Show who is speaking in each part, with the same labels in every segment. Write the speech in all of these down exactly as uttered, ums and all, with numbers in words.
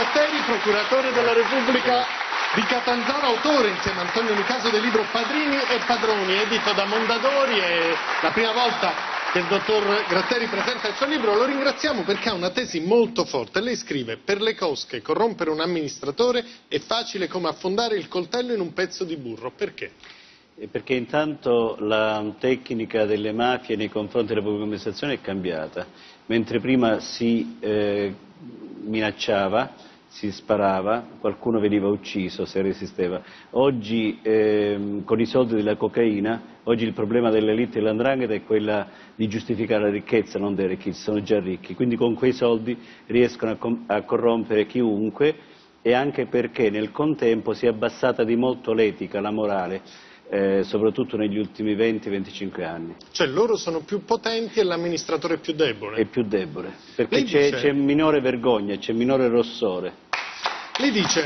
Speaker 1: Gratteri, procuratore della Repubblica di Catanzaro, autore insieme a Antonio Nicaso del libro Padrini e Padroni, edito da Mondadori. È la prima volta che il dottor Gratteri presenta il suo libro. Lo ringraziamo perché ha una tesi molto forte. Lei scrive: per le cosche corrompere un amministratore è facile come affondare il coltello in un pezzo di burro. Perché?
Speaker 2: Perché intanto la tecnica delle mafie nei confronti della pubblica amministrazione è cambiata. Mentre prima si eh, minacciava, si sparava, qualcuno veniva ucciso se resisteva. Oggi eh, con i soldi della cocaina, oggi il problema dell'elite dell''ndrangheta è quella di giustificare la ricchezza, non dei ricchi, sono già ricchi, quindi con quei soldi riescono a, a corrompere chiunque, e anche perché nel contempo si è abbassata di molto l'etica, la morale. Eh, soprattutto negli ultimi venti venticinque anni.
Speaker 1: Cioè loro sono più potenti e l'amministratore più debole?
Speaker 2: È più debole, perché
Speaker 1: dice...
Speaker 2: c'è minore vergogna, c'è minore rossore.
Speaker 1: Lei dice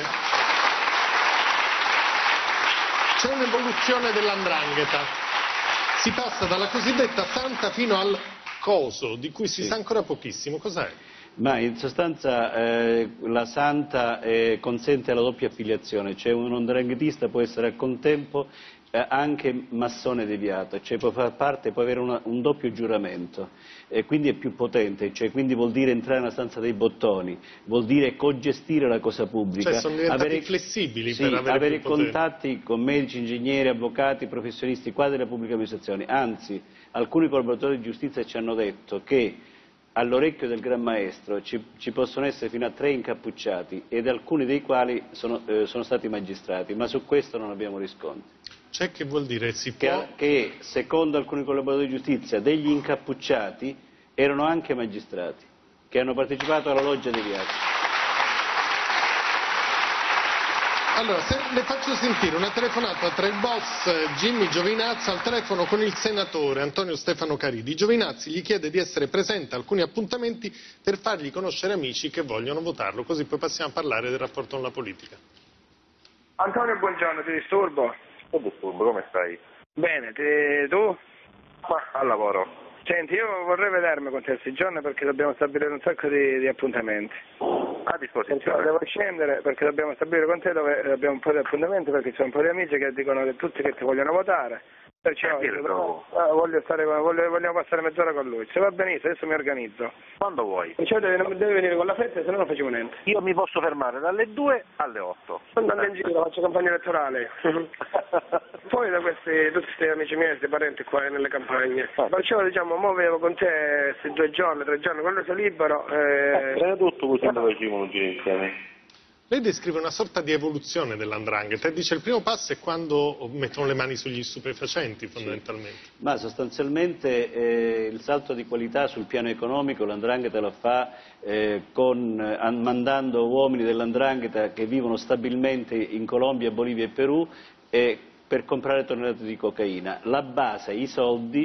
Speaker 1: c'è un'evoluzione dell''ndrangheta, si passa dalla cosiddetta santa fino al coso, di cui si sì. sa ancora pochissimo. Cos'è?
Speaker 2: Ma in sostanza eh, la santa eh, consente la doppia affiliazione, cioè un 'ndranghetista può essere al contempo eh, anche massone deviato, cioè può far parte, può avere una, un doppio giuramento, e quindi è più potente, cioè quindi vuol dire entrare nella stanza dei bottoni, vuol dire cogestire la cosa pubblica,
Speaker 1: cioè sono diventati
Speaker 2: avere,
Speaker 1: flessibili
Speaker 2: sì,
Speaker 1: per avere,
Speaker 2: avere
Speaker 1: più
Speaker 2: contatti con medici, ingegneri, avvocati, professionisti qua della pubblica amministrazione. Anzi, alcuni collaboratori di giustizia ci hanno detto che all'orecchio del Gran Maestro ci, ci possono essere fino a tre incappucciati, ed alcuni dei quali sono, eh, sono stati magistrati, ma su questo non abbiamo riscontri.
Speaker 1: Cioè, che vuol dire? Si
Speaker 2: che,
Speaker 1: può...
Speaker 2: che secondo alcuni collaboratori di giustizia degli incappucciati erano anche magistrati, che hanno partecipato alla loggia dei viaggi.
Speaker 1: Allora, se le faccio sentire una telefonata tra il boss Jimmy Giovinazzi al telefono con il senatore Antonio Stefano Caridi. Giovinazzi gli chiede di essere presente a alcuni appuntamenti per fargli conoscere amici che vogliono votarlo, così poi passiamo a parlare del rapporto con la politica.
Speaker 3: Antonio, buongiorno, ti disturbo?
Speaker 4: Non disturbo, come stai?
Speaker 3: Bene, ti, tu?
Speaker 4: Ma al lavoro.
Speaker 3: Senti, io vorrei vedermi con te questi giorni perché dobbiamo stabilire un sacco di, di appuntamenti.
Speaker 4: A disposizione.
Speaker 3: Devo scendere perché dobbiamo stabilire con te dove abbiamo un po' di appuntamenti, perché c'è un po' di amici che dicono che tutti che ti vogliono votare. Perciò
Speaker 4: eh,
Speaker 3: io, eh, voglio stare, voglio, vogliamo passare mezz'ora con lui. Se va benissimo, adesso mi organizzo.
Speaker 4: Quando vuoi.
Speaker 3: Cioè devi, devi venire con la fretta, se no non facciamo niente.
Speaker 4: Io mi posso fermare dalle due alle otto.
Speaker 3: Andando in giro, faccio campagna elettorale. Poi da questi, tutti questi amici miei, questi parenti qua nelle campagne. Perciò diciamo, mo vedo con te questi due giorni, tre giorni, quando sei libero. Eh...
Speaker 4: Eh, tutto così lo facciamo insieme.
Speaker 1: Lei descrive una sorta di evoluzione dell''ndrangheta e dice il primo passo è quando mettono le mani sugli stupefacenti, fondamentalmente.
Speaker 2: Sì. Ma sostanzialmente eh, il salto di qualità sul piano economico l'Ndrangheta lo fa eh, con, eh, mandando uomini dell'Ndrangheta che vivono stabilmente in Colombia, Bolivia e Perù eh, per comprare tonnellate di cocaina. La base, i soldi,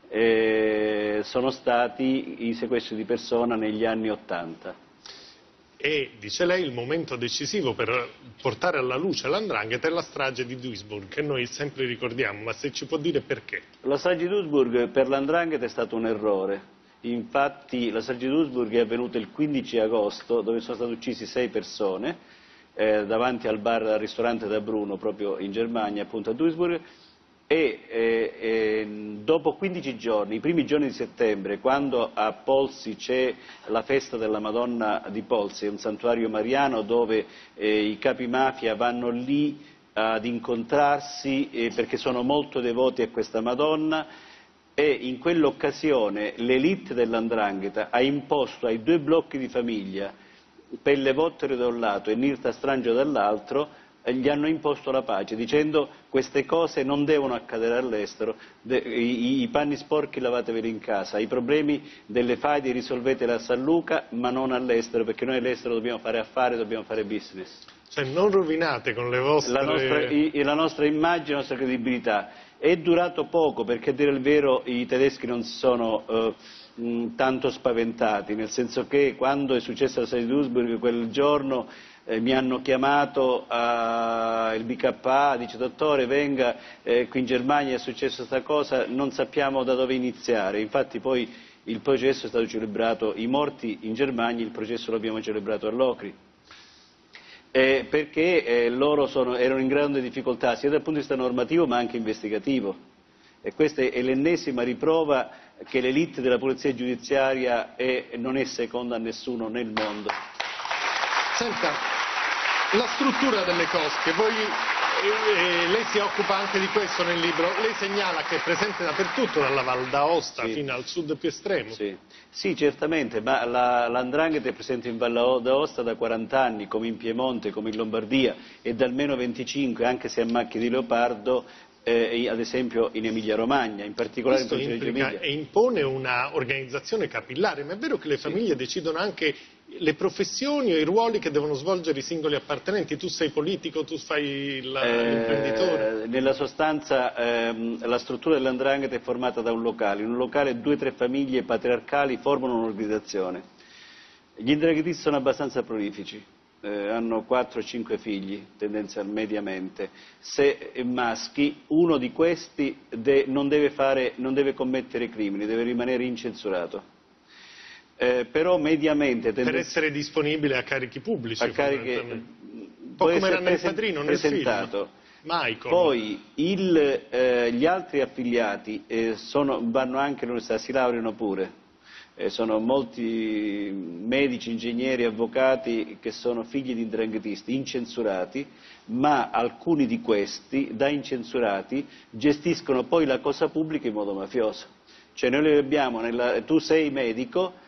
Speaker 2: eh, sono stati i sequestri di persona negli anni Ottanta.
Speaker 1: E, dice lei, il momento decisivo per portare alla luce l'Ndrangheta è la strage di Duisburg, che noi sempre ricordiamo, ma se ci può dire perché?
Speaker 2: La strage di Duisburg per l'Ndrangheta è stato un errore. Infatti la strage di Duisburg è avvenuta il quindici agosto, dove sono state uccise sei persone, eh, davanti al bar, al ristorante da Bruno, proprio in Germania, appunto a Duisburg. E eh, eh, dopo quindici giorni, i primi giorni di settembre, quando a Polsi c'è la festa della Madonna di Polsi, è un santuario mariano dove eh, i capi mafia vanno lì ad incontrarsi eh, perché sono molto devoti a questa Madonna, e in quell'occasione l'elite dell'Ndrangheta ha imposto ai due blocchi di famiglia, Pelle Vottero da un lato e Nirta Strangio dall'altro, gli hanno imposto la pace, dicendo queste cose non devono accadere all'estero, i, i panni sporchi lavateveli in casa, i problemi delle faide risolveteli a San Luca, ma non all'estero, perché noi all'estero dobbiamo fare affari, dobbiamo fare business.
Speaker 1: Cioè non rovinate con le vostre...
Speaker 2: La nostra, i, la nostra immagine, la nostra credibilità. È durato poco, perché a dire il vero i tedeschi non si sono eh, mh, tanto spaventati, nel senso che quando è successa la strage di Duisburg quel giorno Eh, mi hanno chiamato uh, il B K A, dice dottore venga, eh, qui in Germania è successa questa cosa, non sappiamo da dove iniziare. Infatti poi il processo è stato celebrato, i morti in Germania, il processo lo abbiamo celebrato a Locri. eh, perché eh, loro sono, erano in grande difficoltà sia dal punto di vista normativo ma anche investigativo. E questa è l'ennesima riprova che l'elite della polizia giudiziaria è, non è seconda a nessuno nel mondo.
Speaker 1: Senta, la struttura delle cosche, voi, eh, lei si occupa anche di questo nel libro, lei segnala che è presente dappertutto, dalla Val d'Aosta
Speaker 2: Sì.
Speaker 1: fino al sud più estremo.
Speaker 2: Sì, sì certamente, ma la, l'andrangheta è presente in Val d'Aosta da quaranta anni, come in Piemonte, come in Lombardia, e da almeno venticinque, anche se a macchie di leopardo, eh, ad esempio in Emilia-Romagna, in particolare
Speaker 1: Questo
Speaker 2: in provincia di
Speaker 1: implica
Speaker 2: Reggio Emilia.
Speaker 1: e impone una organizzazione capillare, ma è vero che le famiglie sì. decidono anche le professioni o i ruoli che devono svolgere i singoli appartenenti? Tu sei politico, tu fai la, eh, l'imprenditore?
Speaker 2: Nella sostanza ehm, la struttura dell'andrangheta è formata da un locale, in un locale due o tre famiglie patriarcali formano un'organizzazione. Gli ndranghetisti sono abbastanza prolifici, eh, hanno quattro o cinque figli tendenzialmente, mediamente. Se maschi, uno di questi de, non, deve fare, non deve commettere crimini, deve rimanere incensurato. Eh, però mediamente
Speaker 1: per essere disponibile a carichi pubblici,
Speaker 2: a cariche,
Speaker 1: un po' come era nel Padrino, nel
Speaker 2: presentato.
Speaker 1: film Michael.
Speaker 2: Poi il, eh, gli altri affiliati eh, sono, vanno anche all'università, si laureano pure, eh, sono molti medici, ingegneri, avvocati che sono figli di ndranghetisti incensurati, ma alcuni di questi da incensurati gestiscono poi la cosa pubblica in modo mafioso. Cioè noi li abbiamo nella, tu sei medico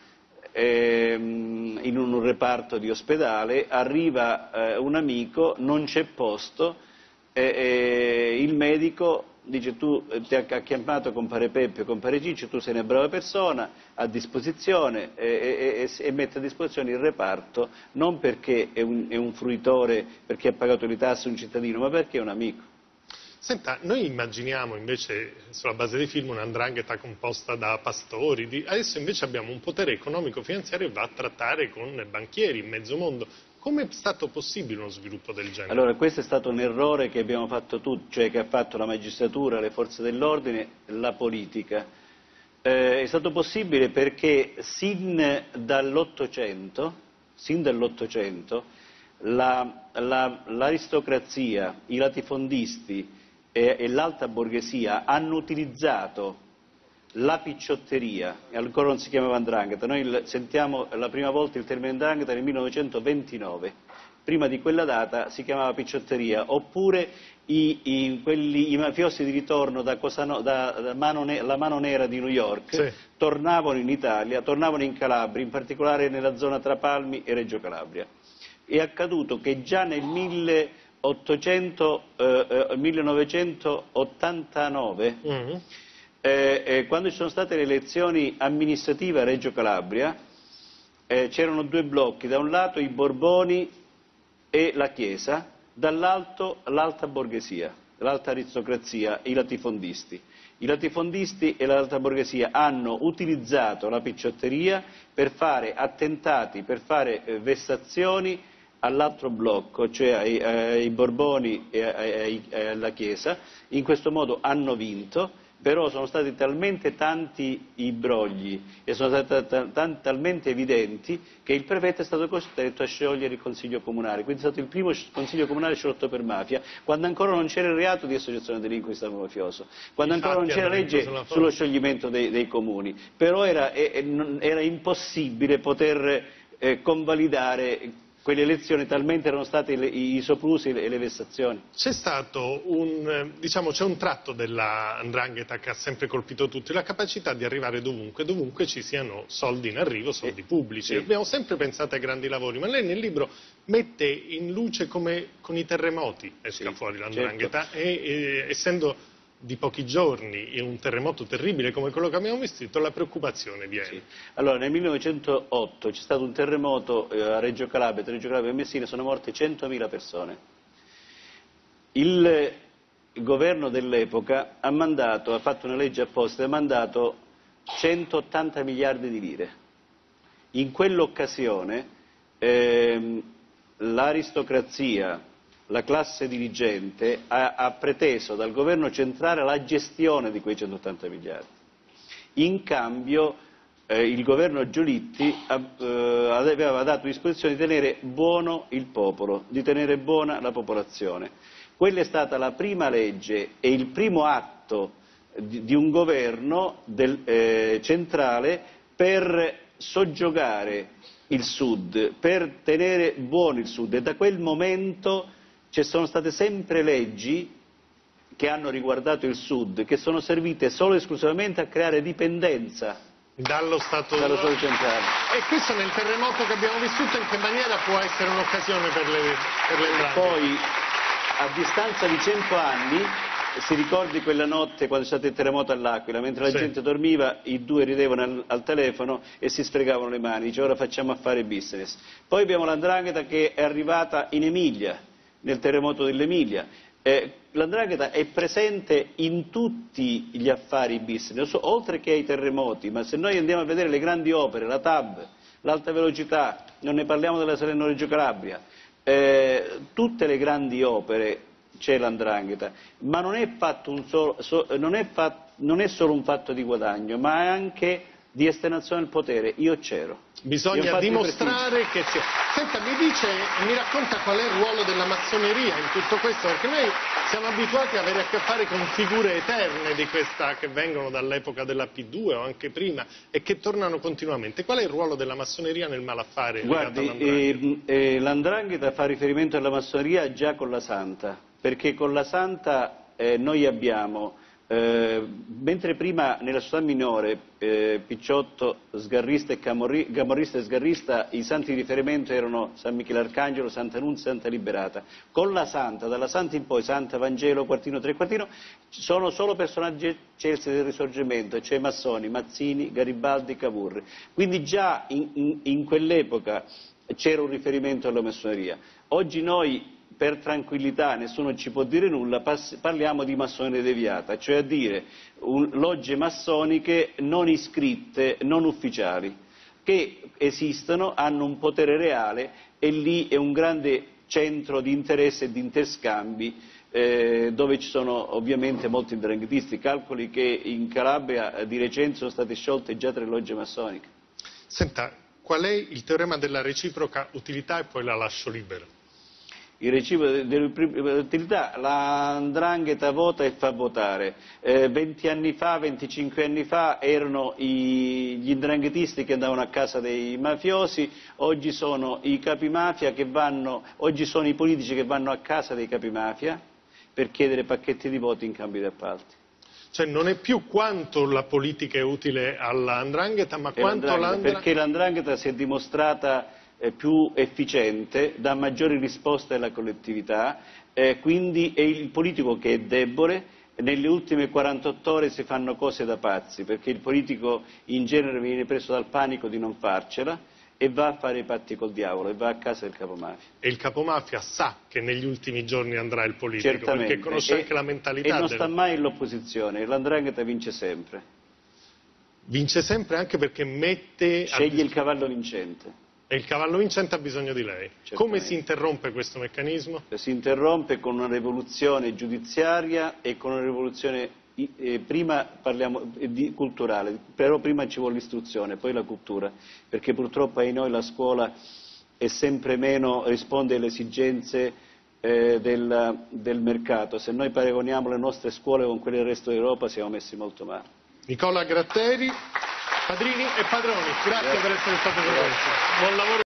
Speaker 2: in un reparto di ospedale, arriva eh, un amico, non c'è posto, e, e il medico dice tu ti ha chiamato compare Peppe o compare Ciccio, tu sei una brava persona, a disposizione, e, e, e mette a disposizione il reparto non perché è un, è un fruitore, perché ha pagato le tasse un cittadino, ma perché è un amico.
Speaker 1: Senta, noi immaginiamo invece sulla base dei film un'andrangheta composta da pastori, di... adesso invece abbiamo un potere economico-finanziario e va a trattare con banchieri in mezzo mondo. Come è stato possibile uno sviluppo del genere?
Speaker 2: Allora, questo è stato un errore che abbiamo fatto tutti, cioè che ha fatto la magistratura, le forze dell'ordine, la politica. Eh, è stato possibile perché sin dall'Ottocento, sin dall'Ottocento la, la, l'aristocrazia, i latifondisti e, e l'alta borghesia hanno utilizzato la picciotteria, e ancora non si chiamava andrangheta, noi il, sentiamo la prima volta il termine andrangheta nel millenovecentoventinove, prima di quella data si chiamava picciotteria, oppure i, i, quelli, i mafiosi di ritorno da, Cosano, da, da mano ne, la mano nera di New York, sì. tornavano in Italia, tornavano in Calabria, in particolare nella zona tra Palmi e Reggio Calabria. È accaduto che già nel millenovecentottantanove, mm-hmm. eh, eh, quando ci sono state le elezioni amministrative a Reggio Calabria, eh, c'erano due blocchi, da un lato i Borboni e la Chiesa, dall'alto l'alta borghesia, l'alta aristocrazia, i latifondisti. I latifondisti e l'alta borghesia hanno utilizzato la picciotteria per fare attentati, per fare eh, vessazioni all'altro blocco, cioè ai, ai Borboni e ai, ai, alla Chiesa. In questo modo hanno vinto, però sono stati talmente tanti i brogli e sono stati t- t- talmente evidenti che il prefetto è stato costretto a sciogliere il Consiglio Comunale, quindi è stato il primo Consiglio Comunale sciolto per mafia, quando ancora non c'era il reato di associazione delinquente di Stato mafioso, quando ancora non c'era legge sullo scioglimento dei, dei comuni, però era, era impossibile poter eh, convalidare quelle elezioni, talmente erano stati i soprusi e le vessazioni.
Speaker 1: C'è stato un, diciamo, c'è un tratto della 'ndrangheta che ha sempre colpito tutti, la capacità di arrivare dovunque, dovunque ci siano soldi in arrivo, soldi pubblici. Sì. Abbiamo sempre pensato ai grandi lavori, ma lei nel libro mette in luce come con i terremoti esca sì, fuori la 'ndrangheta, certo. e, e essendo di pochi giorni e un terremoto terribile come quello che abbiamo vissuto, la preoccupazione viene. Sì.
Speaker 2: Allora, nel millenovecentootto c'è stato un terremoto a Reggio Calabria, tra Reggio Calabria e Messina sono morte centomila persone. Il, il governo dell'epoca ha mandato, ha fatto una legge apposta, ha mandato centottanta miliardi di lire. In quell'occasione ehm, l'aristocrazia, la classe dirigente ha, ha preteso dal governo centrale la gestione di quei centottanta miliardi. In cambio eh, il governo Giolitti eh, aveva dato disposizione di tenere buono il popolo, di tenere buona la popolazione. Quella è stata la prima legge e il primo atto di, di un governo del, eh, centrale per soggiogare il Sud, per tenere buono il Sud, e da quel momento ci sono state sempre leggi che hanno riguardato il Sud, che sono servite solo e esclusivamente a creare dipendenza
Speaker 1: dallo Stato,
Speaker 2: dallo Stato centrale.
Speaker 1: E questo nel terremoto che abbiamo vissuto in che maniera può essere un'occasione per le, per le entrambe?
Speaker 2: Poi, a distanza di cento anni, si ricordi quella notte quando c'è stato il terremoto all'Aquila, mentre la
Speaker 1: sì.
Speaker 2: gente dormiva, i due ridevano al, al telefono e si sfregavano le mani, dice ora facciamo affari business. Poi abbiamo la 'ndrangheta che è arrivata in Emilia, nel terremoto dell'Emilia. Eh, la 'ndrangheta è presente in tutti gli affari business, oltre che ai terremoti, ma se noi andiamo a vedere le grandi opere, la T A B, l'alta velocità, non ne parliamo della Salerno-Reggio Calabria, eh, tutte le grandi opere c'è la 'ndrangheta, ma non è, fatto un solo, so, non, è fatto, non è solo un fatto di guadagno, ma è anche di esternazione del potere. Io c'ero.
Speaker 1: Bisogna dimostrare che c'è. Senta, mi dice, mi racconta qual è il ruolo della massoneria in tutto questo, perché noi siamo abituati ad avere a che fare con figure eterne di questa, che vengono dall'epoca della P due o anche prima e che tornano continuamente. Qual è il ruolo della massoneria nel malaffare?
Speaker 2: Guardi, eh, eh, la 'ndrangheta fa riferimento alla massoneria già con la Santa, perché con la Santa eh, noi abbiamo, eh, mentre prima nella società minore, eh, Picciotto, Sgarrista e Camorri, Camorrista e Sgarrista, i santi di riferimento erano San Michele Arcangelo, Santa Nunzia e Santa Liberata. Con la Santa, dalla Santa in poi, Santa Vangelo, Quartino, Tre Quartino, sono solo personaggi eccelsi del Risorgimento, cioè massoni, Mazzini, Garibaldi, Cavour. Quindi già in, in, in quell'epoca c'era un riferimento alla massoneria. Oggi noi, per tranquillità, nessuno ci può dire nulla, parliamo di massoneria deviata, cioè a dire un, logge massoniche non iscritte, non ufficiali, che esistono, hanno un potere reale e lì è un grande centro di interesse e di interscambi eh, dove ci sono ovviamente molti 'ndranghetisti. Calcoli che in Calabria di recente sono state sciolte già tre logge massoniche.
Speaker 1: Senta, qual è il teorema della reciproca utilità e poi la lascio libera?
Speaker 2: Il reciproco dell'utilità, la 'ndrangheta vota e fa votare. Eh, venti anni fa, venticinque anni fa erano i, gli 'ndranghetisti che andavano a casa dei mafiosi, oggi sono i capimafia che vanno, oggi sono i politici che vanno a casa dei capimafia per chiedere pacchetti di voti in cambio di appalti.
Speaker 1: Cioè non è più quanto la politica è utile alla 'ndrangheta, ma
Speaker 2: è
Speaker 1: quanto la 'ndrangheta...
Speaker 2: Perché la 'ndrangheta si è dimostrata più efficiente, dà maggiori risposte alla collettività, eh, quindi è il politico che è debole. Nelle ultime quarantotto ore si fanno cose da pazzi, perché il politico in genere viene preso dal panico di non farcela e va a fare i patti col diavolo e va a casa del capomafia.
Speaker 1: E il capomafia sa che negli ultimi giorni andrà il politico,
Speaker 2: certamente,
Speaker 1: perché conosce
Speaker 2: e,
Speaker 1: anche la mentalità.
Speaker 2: E non
Speaker 1: del...
Speaker 2: sta mai all'opposizione, la 'ndrangheta vince sempre.
Speaker 1: Vince sempre anche perché mette...
Speaker 2: Sceglie a... il cavallo vincente.
Speaker 1: E il cavallo vincente ha bisogno di lei.
Speaker 2: Certamente.
Speaker 1: Come si interrompe questo meccanismo?
Speaker 2: Si interrompe con una rivoluzione giudiziaria e con una rivoluzione, eh, prima parliamo di culturale, però prima ci vuole l'istruzione, poi la cultura, perché purtroppo ai noi la scuola è sempre meno, risponde alle esigenze eh, del, del mercato. Se noi paragoniamo le nostre scuole con quelle del resto d'Europa siamo messi molto male.
Speaker 1: Nicola Gratteri, Padrini e Padroni, grazie, grazie per essere stato con noi. Buon lavoro.